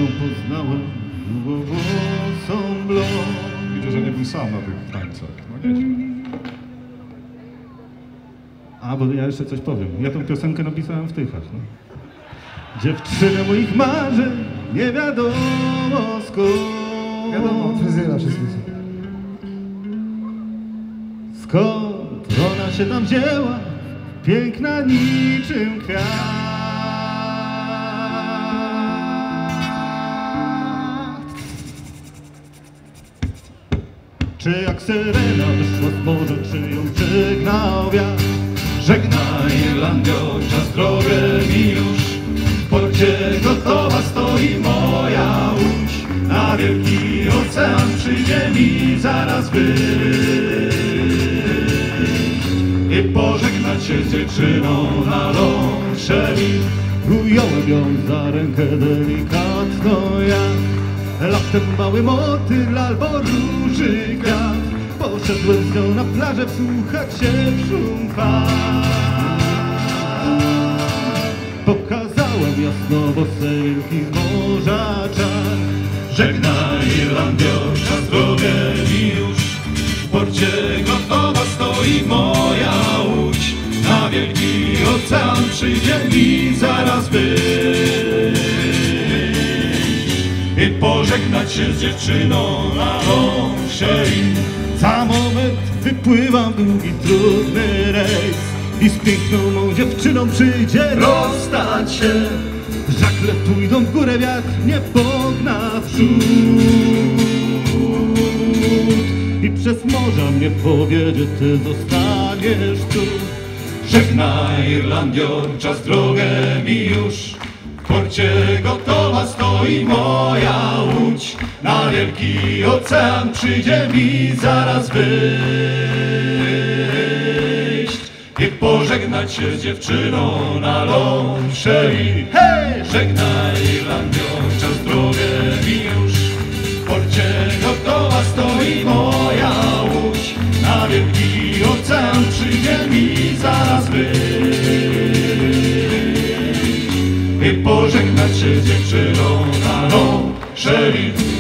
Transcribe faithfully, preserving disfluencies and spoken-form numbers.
poznałem długowłosą blond. Widzę, że nie był sam na tych tańcach. No nieźle. A, bo ja jeszcze coś powiem. Ja tą piosenkę napisałem w Tychach. No. Dziewczynę moich marzeń, nie wiadomo skąd. Wiadomo, fryzyra wszystko. Skąd ona się tam wzięła, piękna niczym kwiat. Czy jak syrena wyszła z morza, czy ją żegnał wiatr? Żegnaj Irlandio, czas drogę mi już. W porcie gotowa stoi moja łódź. Na wielki ocean przyjdzie mi zaraz wyjść i pożegnać się z dziewczyną na lączeli. Ująłem ją za rękę delikatną jak latem mały motyl albo róży kwiat. Poszedłem z nią na plażę wsłuchać się w szum fal. Pokazałem jasno bosy wielkich morza czar. Żegnaj Irlandio, czas drogę mi już. W porcie gotowa stoi moja łódź. Na wielki ocean przyjdzie mi zaraz wyjść i pożegnać się z dziewczyną na lączeli. Za moment wypływam w długi, trudny rejs i z piękną mą dziewczyną przyjdzie rozstać się. Żagle pójdą w górę, wiatr nie pogna w przód i przez morza mnie powiedzie, ty zostaniesz tu. Żegnaj Irlandio, czas drogę mi już. W porcie gotowa stoi moja łódź. Na wielki ocean przyjdzie mi zaraz wyjść i pożegnać się z dziewczyną na lączeli. Hej! Żegnaj Irlandio, czas drogę mi już. W porcie gotowa stoi moja łódź. Na wielki ocean przyjdzie mi zaraz wyjść i pożegnać się z dziewczyną na lączeli.